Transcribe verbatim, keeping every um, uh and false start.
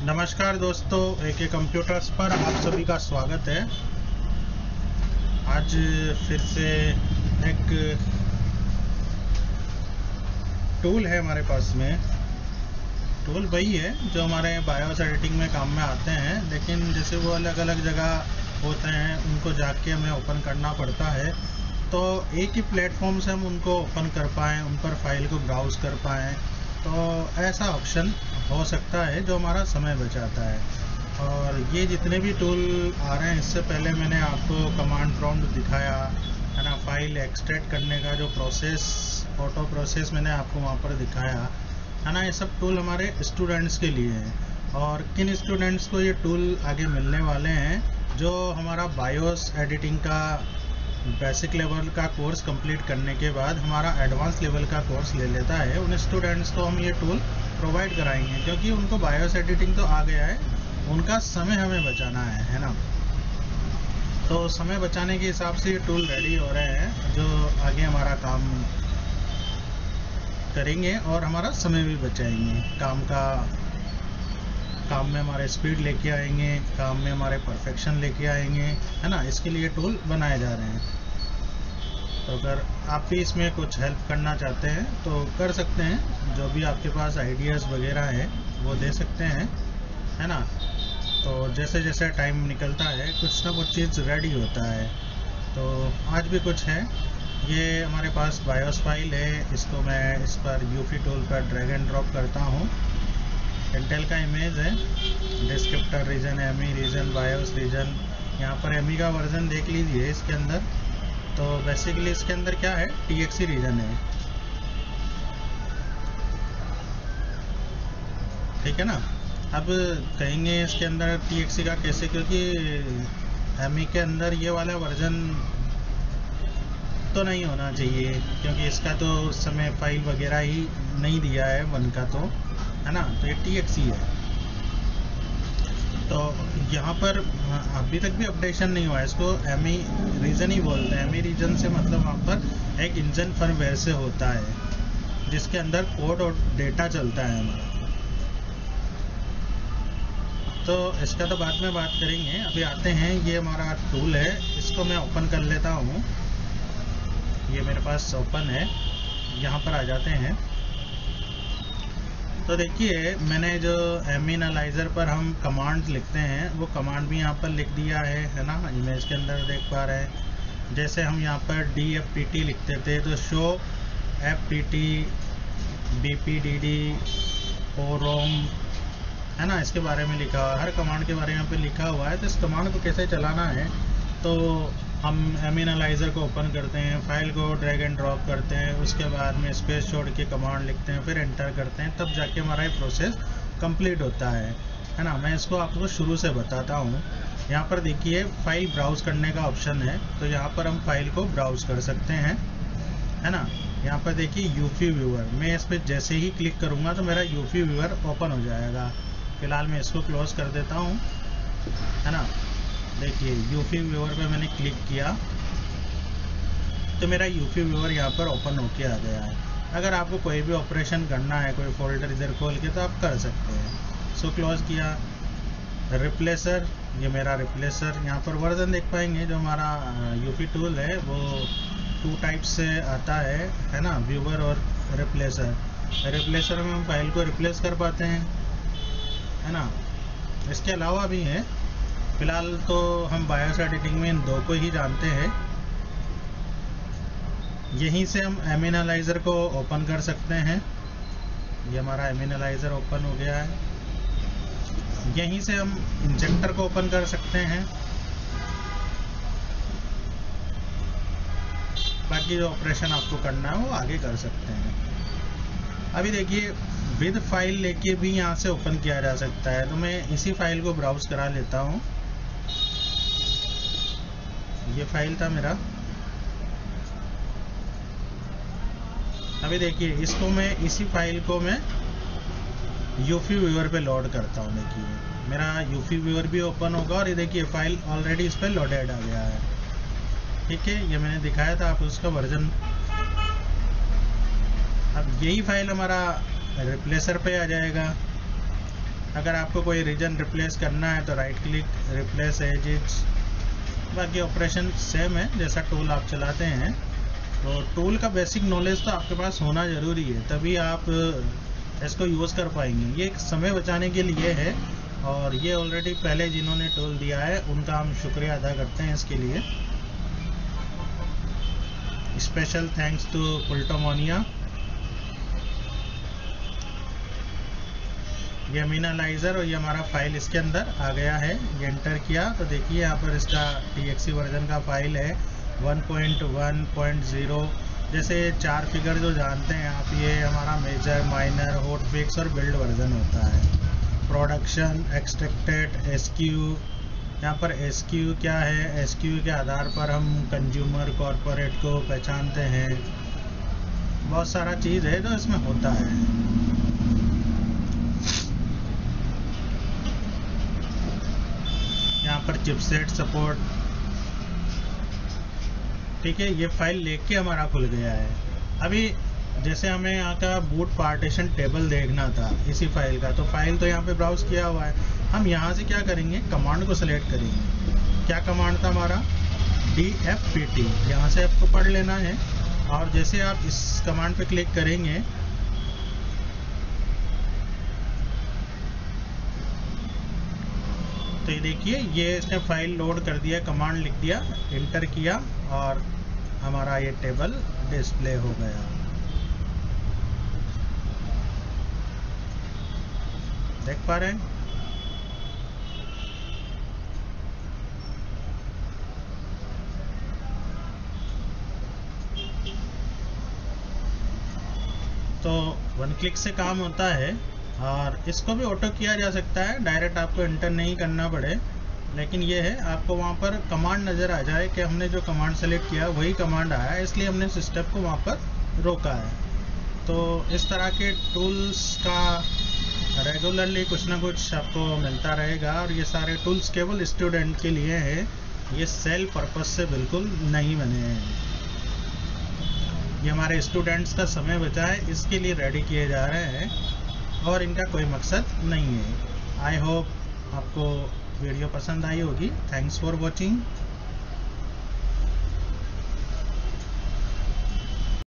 नमस्कार दोस्तों, एके कंप्यूटर्स पर आप सभी का स्वागत है। आज फिर से एक टूल है हमारे पास में। टूल वही है जो हमारे बायोस एडिटिंग में काम में आते हैं, लेकिन जैसे वो अलग अलग जगह होते हैं उनको जाके हमें ओपन करना पड़ता है। तो एक ही प्लेटफॉर्म से हम उनको ओपन कर पाएँ, उन पर फाइल को ब्राउज़ कर पाएँ, तो ऐसा ऑप्शन हो सकता है जो हमारा समय बचाता है। और ये जितने भी टूल आ रहे हैं, इससे पहले मैंने आपको कमांड प्रॉम्प्ट दिखाया है ना, फाइल एक्सट्रैक्ट करने का जो प्रोसेस, ऑटो प्रोसेस मैंने आपको वहाँ पर दिखाया है ना। ये सब टूल हमारे स्टूडेंट्स के लिए हैं। और किन स्टूडेंट्स को ये टूल आगे मिलने वाले हैं? जो हमारा बायोस एडिटिंग का बेसिक लेवल का कोर्स कंप्लीट करने के बाद हमारा एडवांस लेवल का कोर्स ले लेता है, उन स्टूडेंट्स को हम ये टूल प्रोवाइड कराएंगे, क्योंकि उनको बायोस एडिटिंग तो आ गया है, उनका समय हमें बचाना है है ना। तो समय बचाने के हिसाब से ये टूल रेडी हो रहे हैं जो आगे हमारा काम करेंगे और हमारा समय भी बचाएंगे। काम का काम में हमारे स्पीड लेके आएंगे, काम में हमारे परफेक्शन लेके आएंगे है ना। इसके लिए टूल बनाए जा रहे हैं। तो अगर आप भी इसमें कुछ हेल्प करना चाहते हैं तो कर सकते हैं। जो भी आपके पास आइडियाज़ वगैरह है वो दे सकते हैं है ना। तो जैसे जैसे टाइम निकलता है कुछ ना कुछ चीज़ रेडी होता है। तो आज भी कुछ है। ये हमारे पास बायोस फाइल है, इसको मैं इस पर यूफी टूल पर ड्रैग एंड ड्रॉप करता हूँ। इंटेल का इमेज है, descriptor region, ME region, BIOS region. यहाँ पर एमई का वर्जन देख लीजिए इसके अंदर। तो बेसिकली इसके अंदर क्या है, टीएक्सी रीजन है, ठीक है ना। अब कहेंगे इसके अंदर टीएक्सी का कैसे, क्योंकि एमई के अंदर ये वाला वर्जन तो नहीं होना चाहिए, क्योंकि इसका तो उस समय फाइल वगैरह ही नहीं दिया है वन का, तो है ना। तो ये टीएक्सी है। तो यहाँ पर अभी तक भी अपडेशन नहीं हुआ है। इसको एमई रीजन ही बोलते हैं। एमई रीजन से मतलब वहाँ पर एक इंजन फर्मवेयर से होता है जिसके अंदर कोड और डेटा चलता है हमारा। तो इसका तो बाद में बात करेंगे। अभी आते हैं, ये हमारा टूल है, इसको मैं ओपन कर लेता हूँ। ये मेरे पास ओपन है, यहाँ पर आ जाते हैं। तो देखिए मैंने जो एम एनालाइज़र पर हम कमांड लिखते हैं वो कमांड भी यहाँ पर लिख दिया है है ना। इमेज के अंदर देख पा रहे हैं। जैसे हम यहाँ पर डी एफ पी टी लिखते थे तो show F T T B P D D O ROM है ना, इसके बारे में लिखा हुआ है। हर कमांड के बारे में यहाँ पे लिखा हुआ है। तो इस कमांड को कैसे चलाना है, तो हम एम एनालाइज़र को ओपन करते हैं, फाइल को ड्रैग एंड ड्रॉप करते हैं, उसके बाद में स्पेस छोड़ के कमांड लिखते हैं, फिर एंटर करते हैं, तब जाके हमारा ये प्रोसेस कंप्लीट होता है है ना। मैं इसको आपको शुरू से बताता हूँ। यहाँ पर देखिए फाइल ब्राउज़ करने का ऑप्शन है, तो यहाँ पर हम फाइल को ब्राउज़ कर सकते हैं है ना। यहाँ पर देखिए यूफी व्यूअर, मैं इस पर जैसे ही क्लिक करूँगा तो मेरा यूफी व्यूअर ओपन हो जाएगा। फिलहाल मैं इसको क्लोज कर देता हूँ है ना। देखिए यूफी व्यूअर पे मैंने क्लिक किया तो मेरा यूफी व्यूअर यहाँ पर ओपन होके आ गया है। अगर आपको कोई भी ऑपरेशन करना है, कोई फोल्डर इधर खोल के, तो आप कर सकते हैं। सो क्लोज किया। रिप्लेसर, ये मेरा रिप्लेसर, यहाँ पर वर्जन देख पाएंगे। जो हमारा यूफी टूल है वो टू टाइप से आता है है ना, व्यूअर और रिप्लेसर। रिप्लेसर में हम फाइल को रिप्लेस कर पाते हैं है ना। इसके अलावा भी है, फिलहाल तो हम बायोस एडिटिंग में इन दो को ही जानते हैं। यहीं से हम एम एनालाइज़र को ओपन कर सकते हैं। ये हमारा एम एनालाइज़र ओपन हो गया है। यहीं से हम इंजेक्टर को ओपन कर सकते हैं। बाकी जो ऑपरेशन आपको करना है वो आगे कर सकते हैं। अभी देखिए विद फाइल लेके भी यहाँ से ओपन किया जा सकता है। तो मैं इसी फाइल को ब्राउज करा लेता हूँ। ये फाइल था मेरा। अभी देखिए इसको मैं इसी फाइल को मैं यूफी व्यूअर पे लोड करता हूँ। देखिए मेरा यूफी व्यूअर भी ओपन होगा और ये देखिए फाइल ऑलरेडी इस पर लोडेड आ गया है। ठीक है, ये मैंने दिखाया था, आप उसका वर्जन। अब यही फाइल हमारा रिप्लेसर पे आ जाएगा अगर आपको कोई रीजन रिप्लेस करना है तो राइट क्लिक, रिप्लेस एजेस। बाकी ऑपरेशन सेम है जैसा टूल आप चलाते हैं। तो टूल का बेसिक नॉलेज तो आपके पास होना ज़रूरी है, तभी आप इसको यूज़ कर पाएंगे। ये एक समय बचाने के लिए है, और ये ऑलरेडी पहले जिन्होंने टूल दिया है उनका हम शुक्रिया अदा करते हैं इसके लिए। स्पेशल थैंक्स टू पुल्टोमोनिया। ये अमीनालाइजर और ये हमारा फाइल इसके अंदर आ गया है। ये एंटर किया तो देखिए यहाँ पर इसका टीएक्सटी वर्जन का फाइल है one point one point zero. जैसे चार फिगर जो जानते हैं आप, ये हमारा मेजर, माइनर, हॉटफिक्स और बिल्ड वर्जन होता है। Production, extracted, SQ. यहाँ पर एसक्यू क्या है, एसक्यू के आधार पर हम कंज्यूमर, कॉरपोरेट को पहचानते हैं। बहुत सारा चीज़ है जो इसमें होता है। यहाँ पर चिपसेट सपोर्ट, ठीक है। ये फाइल लेके हमारा खुल गया है। अभी जैसे हमें यहाँ का बूट पार्टीशन टेबल देखना था इसी फाइल का, तो फाइल तो यहाँ पे ब्राउज किया हुआ है। हम यहाँ से क्या करेंगे, कमांड को सिलेक्ट करेंगे। क्या कमांड था हमारा, डी एफ पी टी। यहाँ से आपको पढ़ लेना है, और जैसे आप इस कमांड पे क्लिक करेंगे तो ये देखिए ये इसने फाइल लोड कर दिया, कमांड लिख दिया, एंटर किया और हमारा ये टेबल डिस्प्ले हो गया। देख पा रहे हैं। तो वन क्लिक से काम होता है, और इसको भी ऑटो किया जा सकता है, डायरेक्ट आपको एंटर नहीं करना पड़े। लेकिन ये है आपको वहाँ पर कमांड नज़र आ जाए कि हमने जो कमांड सेलेक्ट किया वही कमांड आया है, इसलिए हमने इस स्टेप को वहाँ पर रोका है। तो इस तरह के टूल्स का रेगुलरली कुछ ना कुछ आपको मिलता रहेगा, और ये सारे टूल्स केवल स्टूडेंट के लिए हैं, ये सेल पर्पस से बिल्कुल नहीं बने हैं। ये हमारे स्टूडेंट्स का समय बचाए इसके लिए रेडी किए जा रहे हैं, और इनका कोई मकसद नहीं है। आई होप आपको वीडियो पसंद आई होगी। Thanks for watching.